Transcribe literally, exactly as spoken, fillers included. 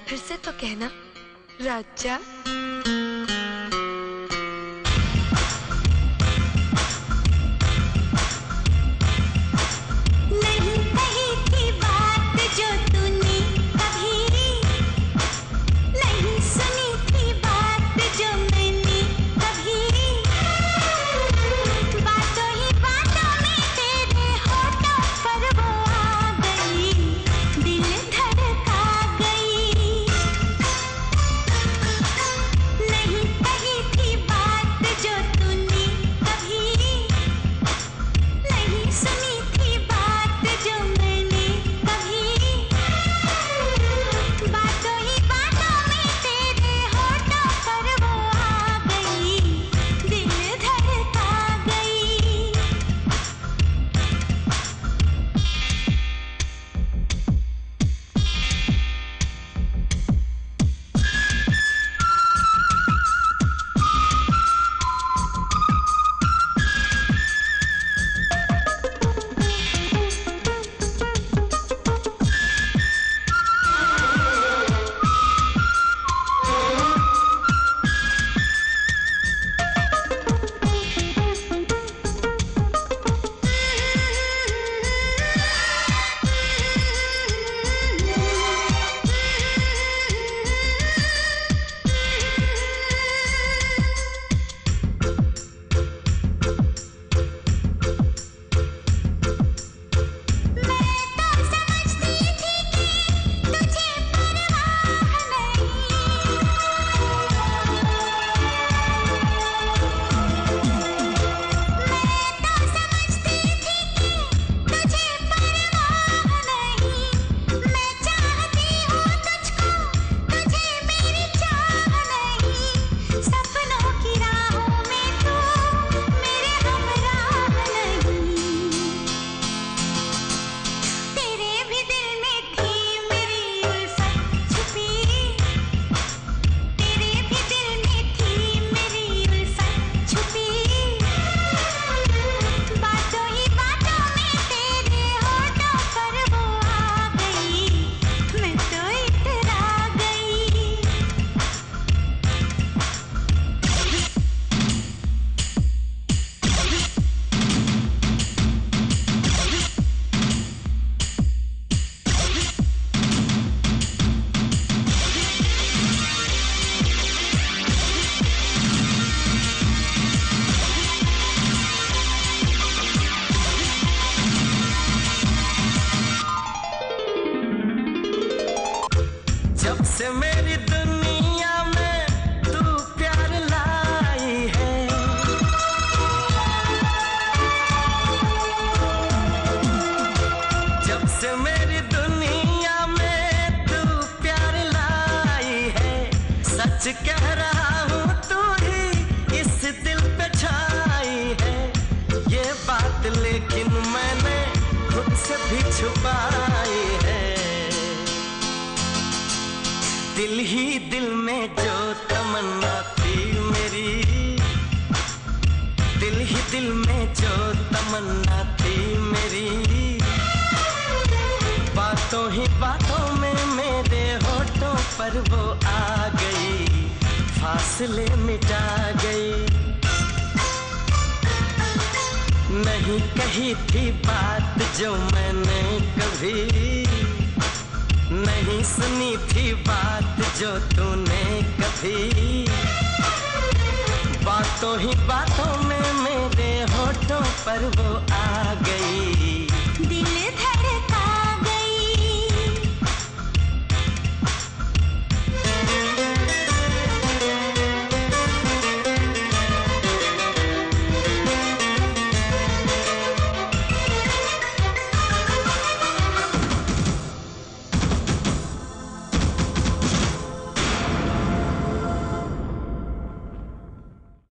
फिर से तो कहना राजा। नहीं कही थी बात जो तूने कभी, नहीं सुनी थी बात जो मैंने कभी, बातों ही बातों में तेरे होठों पर वो आ गई, दिल धड़का गई। नहीं कही थी बात जो तूने कभी, नहीं सुनी थी बात जो मैंने कभी, बातों ही बातों में तेरे होठों पर वो आ गई, दिल धड़का गई। जब से मेरी दुनिया में तू प्यार लाई है, जब से मेरी दुनिया में तू प्यार लाई है, सच कह रहा हूँ तू ही इस दिल पे छाई है। ये बात लेकिन मैंने खुद से भी छुपाई है। दिल ही दिल में जो तमन्ना थी मेरी, दिल ही दिल में जो तमन्ना थी मेरी, बातों ही बातों में मेरे होठों पर वो आ गई, फासले मिटा गई। नहीं कही थी बात जो मैंने कभी, नहीं सुनी थी बात जो तूने कभी, बातों ही बातों में मेरे होठों पर वो